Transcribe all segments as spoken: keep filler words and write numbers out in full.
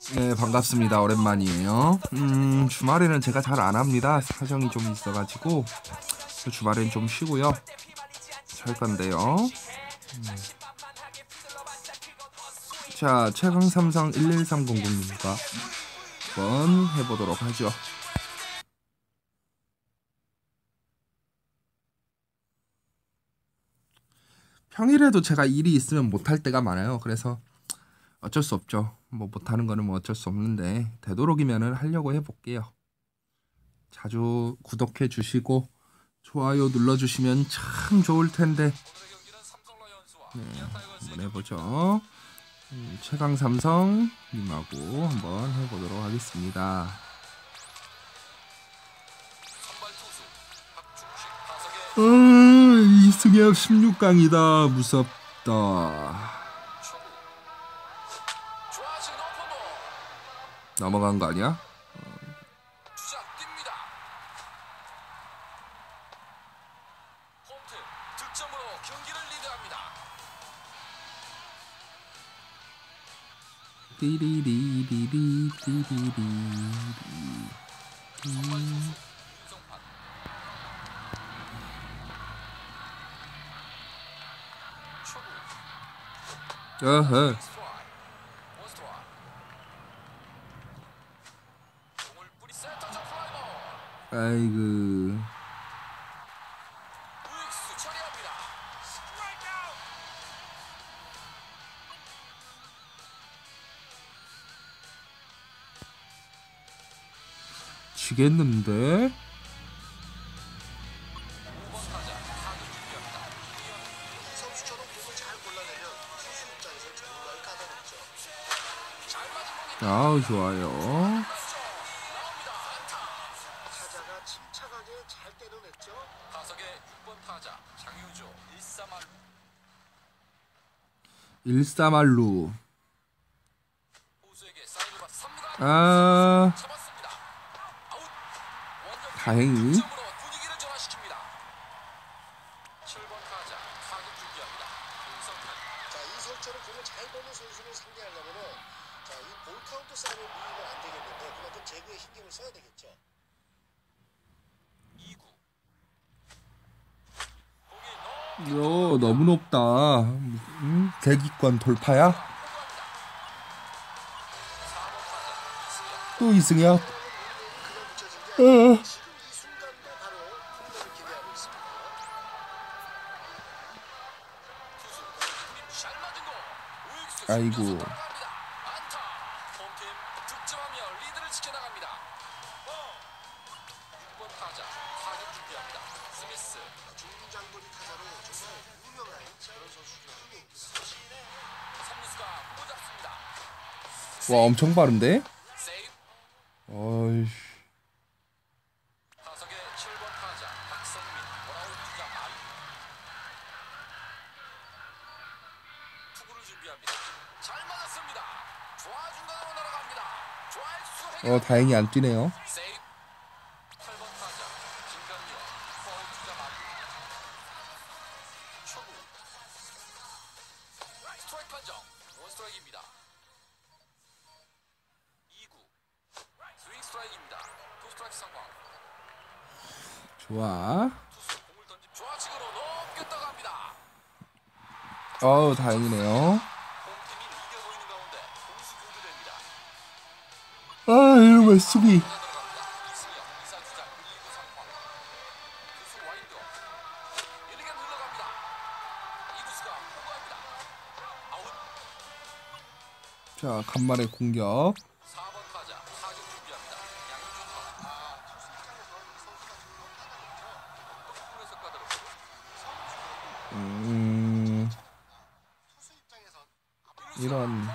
네, 반갑습니다. 오랜만이에요. 음, 주말에는 제가 잘 안 합니다. 사정이 좀 있어가지고 주말엔 좀 쉬고요. 잘 건데요. 음. 자, 최강 삼성 일일삼공공님과 한번 해보도록 하죠. 평일에도 제가 일이 있으면 못할 때가 많아요. 그래서 어쩔 수 없죠. 뭐 못하는 거는 뭐 어쩔 수 없는데 되도록이면은 하려고 해볼게요. 자주 구독해 주시고 좋아요 눌러주시면 참 좋을 텐데. 네, 한번 해보죠. 음, 최강 삼성님하고 한번 해보도록 하겠습니다. 음, 이승엽 십육 강이다. 무섭다. 넘어간 거 아니야? 띠리리리리리리리. 음. 어허. 아이고. 지겠는데? 아우, 좋아요. 일사말루. 아, 다행히. 요, 너무 높다. 음, 대기권 돌파야? 또 이승엽. 어. 아이고. 와, 엄청 빠른데? 어이씨. 어, 다행히 안 뛰네요. 좋아. 어우, 다행이네요. 아, 이러면 수비. 자, 간만에 공격. 음, 이런.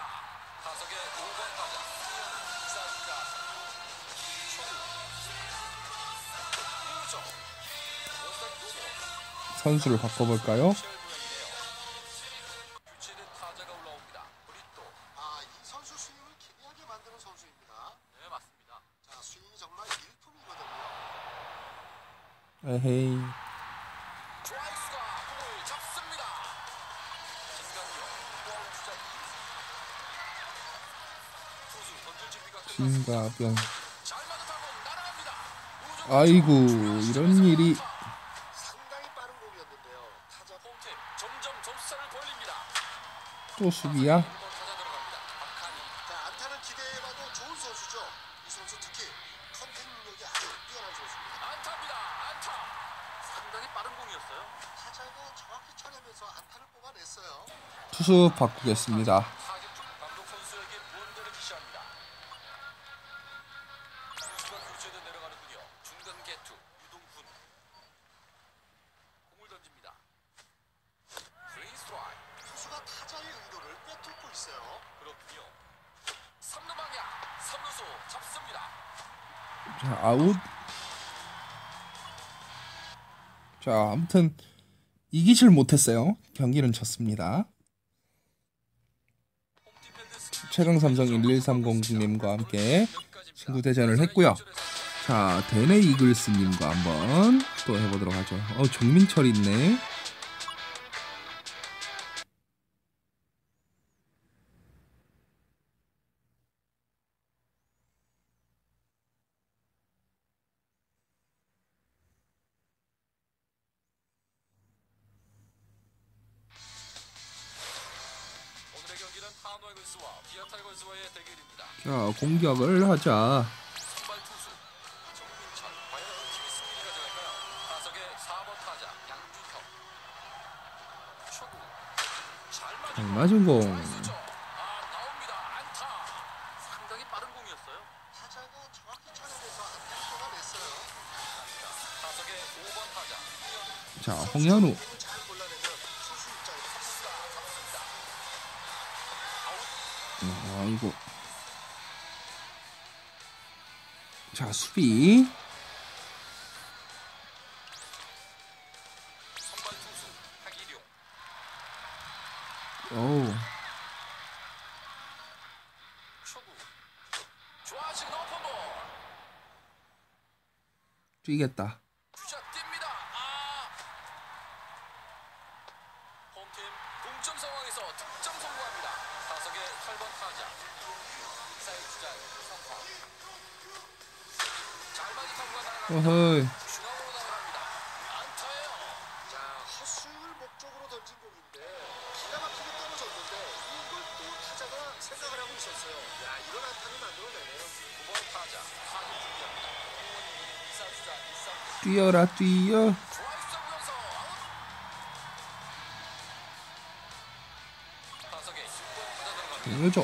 선수를 바꿔볼까요? 에헤이. 진가병. 아이고 이런 일이. 또 수비야? 투수 바꾸겠습니다. 자, 아웃. 자, 아무튼 이기질 못했어요. 경기는 졌습니다. 최강삼성 일일삼공님과 함께 친구 대전을 했고요. 자, 대내 이글스님과 한번 또 해보도록 하죠. 어, 정민철 있네. 자, 공격을 하자. 잘 맞은 공. 자, 홍현우. 아이고. 자, 수비. 오. 뛰겠다. 어허이. 뛰어라 뛰어. 보여줘.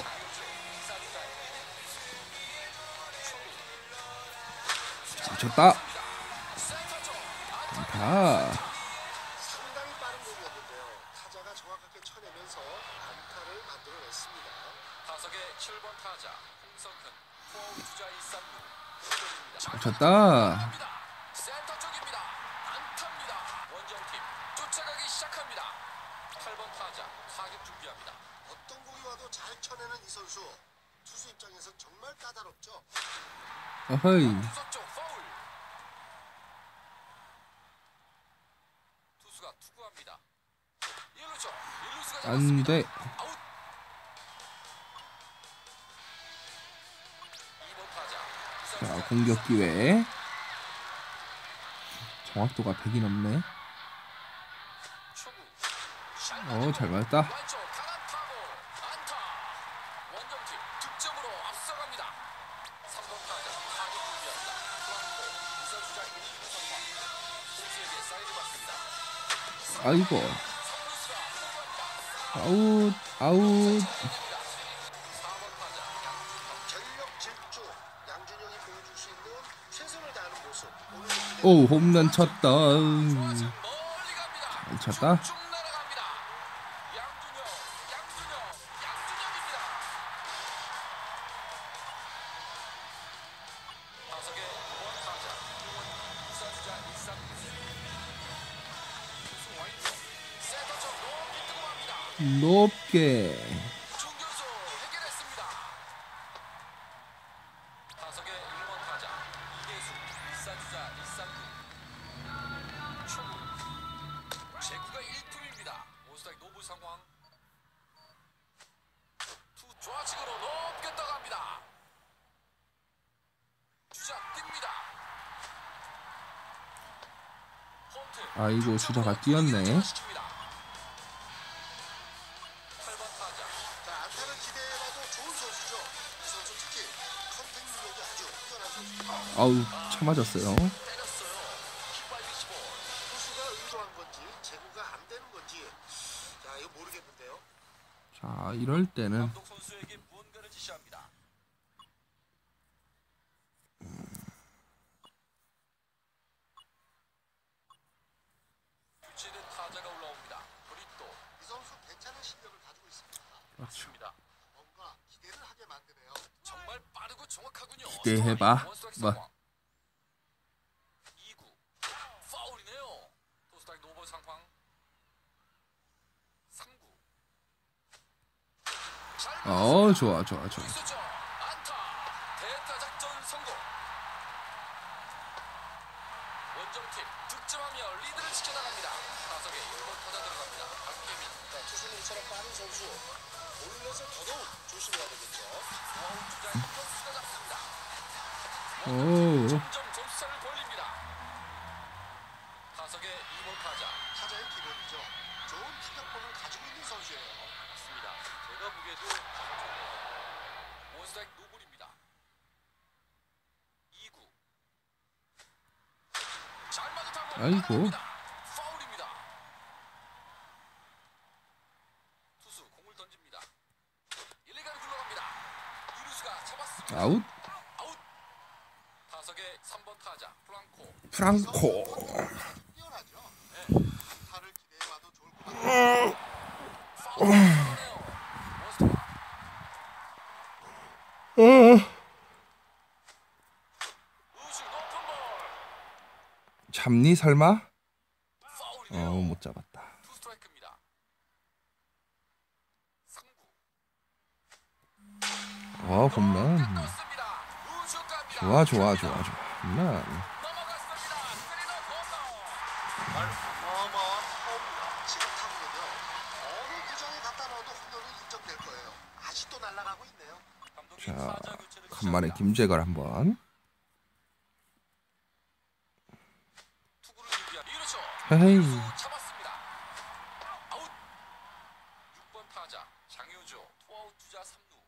잘 쳤다. 다. 상당히 빠른 공이었는데요. 타자가 정확하게 쳐내면서 안타를 만들어냈습니다. 타석의 칠 번 타자 홍석훈, 포아웃 주자 일, 삼 루. 잘 쳤다. 센터 쪽입니다. 안타입니다. 원정팀 쫓아가기 시작합니다. 팔 번 타자 타격 준비합니다. 어떤 공이 와도 잘 쳐내는 이 선수. 투수 입장에서 정말 까다롭죠. 어허이. 투수 쪽 파울. 투수가 투구합니다. 일 루죠. 일 루수가 안 돼. 아웃. 이 번 타자. 자, 공격 기회. 정확도가 백이 넘네. 어, 잘 맞았다. 아이고. 아웃, 아웃. 오, 홈런 쳤다. 잘 쳤다. 높게. 제구가 일 투입니다. 오스트라이크 노블 상황. 투 좌측으로 높게 떠갑니다. 아이고 주자가 뛰었네. 팔 번 타자. 자, 안타를 기대해봐도 좋은 선수죠. 이 선수 특히 컨택 능력이 아주 뛰어난 선수입니다. 아우 쳐맞았어요. 때렸어요. 킥바이비시볼. 투수가 의도한 건지 제구가 안 되는 건지 자 이거 모르겠는데요. 자 이럴 때는 감독 선수에게 무언가를 지시합니다. 교체된 타자가 올라옵니다. 브리또. 이 선수 괜찮은 실력을 가지고 있습니다. 맞습니다. 뭔가 기대를 하게 만드네요. 정말 빠르고 정확하군요. 기대해봐. 뭐. 이 구 파울이네요. 토스트라이크 노볼 상황. 삼 구. 어 좋아 좋아 좋아. 있었죠. 안타. 대타 작전 성공. 원정팀 득점하며 리드를 지켜나갑니다. 타석에 일 번 타자 들어갑니다. 박혜민. 자, 투수님처럼 빠른 선수. 볼넷을 더더욱 조심해야 되겠죠. 아웃 주자 이경수가 잡습니다. 오. 점점 점수차를 벌립니다. 타석에 이 번 타자. 타자의 기본이죠. 좋은 타격폼을 가지고 있는 선수예요. 맞습니다. 제가 보기에도 원스트라이크 노볼입니다. 이 구. 잘 맞은 타구. 아이고. 파울입니다. 투수 공을 던집니다. 일, 이가로 굴러갑니다. 이루수가 잡았습니다. 아웃. 아웃. 타석에 삼 번 타자 프랑코. 프랑코. 뛰어나죠. 네. 타를 기대해봐도 좋을 것 같아요. 파울이네요. 원스트라이크. 우수 높은 볼. 잡니 설마? 파울이네요. 어 못 잡았다. 투 스트라이크입니다. 삼 구. 어 홈런. 떴습니다. 우수 갑니다. 좋아 좋아 좋아 좋아. 홈런. 넘어갔습니다. 스리너 홈런. 어마어마한 홈런. 지금 타구는요. 어느 구장에 갖다 넣어도 홈런은 인정될 거예요. 아직도 날아가고 있네요. 감독님 자 타자 교체를 간만에 시작합니다. 김재걸 한번. 투구를 준비한 이루죠. 헤헤이. 이루수 잡았습니다. 아웃. 육 번 타자 장효조 투아웃 주자 삼 루.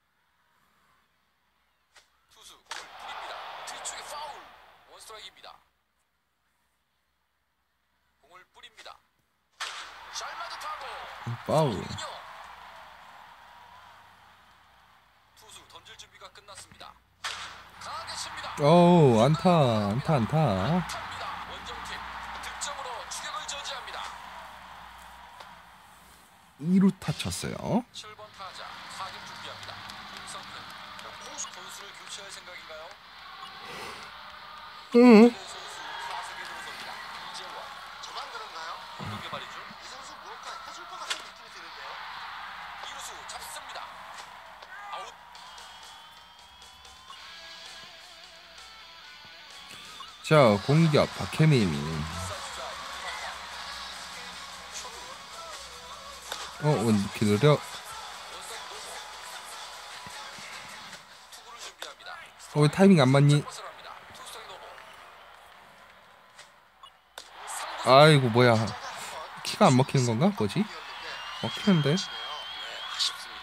투수 공을 뿌립니다. 뒤쪽에 파울. 원스트라이크입니다. 공을 뿌립니다. 잘 맞은 타구. 파울. 파울이군요. 투수 던질 준비가 끝났습니다. 강하게 칩니다. 오 안타 안타 안타. 안타입니다. 원정팀 득점으로 추격을 저지합니다. 이 루타 쳤어요. 칠 번 타자 타격 준비합니다. 김성근. 포수 선수를 교체할 생각인가요? 응. 선수 타석에 들어섭니다. 이재원. 저만 그런가요? 어떻게 말이죠? 이 선수 무언가 해줄 것 같은 느낌이 드는데요. 이루수 잡습니다. 아웃. 자 공격 박혜민. 어 기다려. 투구를 준비합니다. 어 타이밍 안 맞니? 벗어납니다. 투스트라이크 노볼. 아이고 뭐야. 키가 안 먹히는 건가? 뭐지? 먹히는데. 네, 아쉽습니다.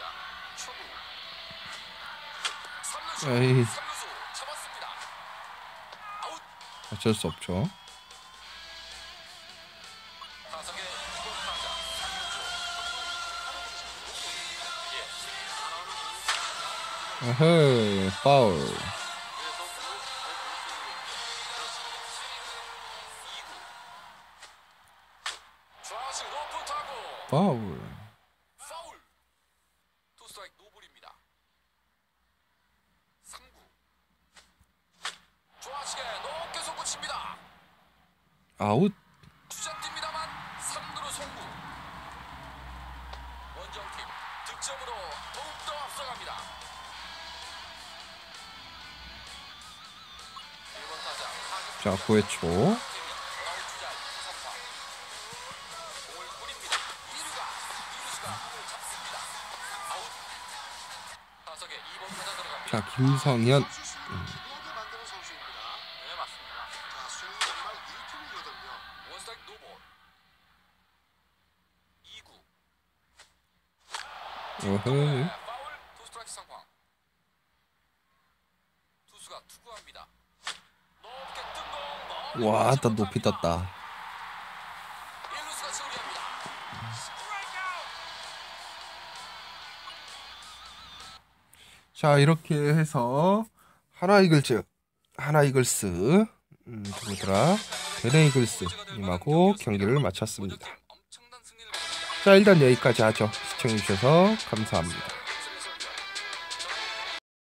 초구. 에이 삼루수 잡았습니다. 아웃. 어쩔 수 없죠. 타석에 이 번 타자 장윤주. 예. 어헤 파울. 이 구. 좌측 높은 타구. 파울. 파울. 투 스트라이크 노볼입니다. 삼 구. 좌측에 높게 솟구칩니다. 아웃. 주자 뜁니다만 삼 루로 송구. 원정팀 득점으로 더욱더 앞서갑니다. 일 번 타자 타격 자 구 회 초. 원아웃 주자 이, 삼 사. 공을 뿌립니다. 이루가 이루수가 공을 잡습니다. 아웃. 타석에 이 번 타자 들어갑니다. 자 김성현. 선수 스윙을 기도하게 만드는 선수입니다. 네 맞습니다. 자 스윙이 정말 일품이거든요. 원스트라이크 노볼. 어흥. 파울. 투 스트라이크 상황. 투수가 투구합니다. 높게 뜬 공. 와, 나 높이 떴다. 일루수가 처리합니다. 스트라이크 아웃. 자, 이렇게 해서 하나 이글즈, 하나 이글스, 음, 누구더라? 베네 이글스님하고 경기를 마쳤습니다. 자, 일단 여기까지 하죠. 시청해주셔서 감사합니다.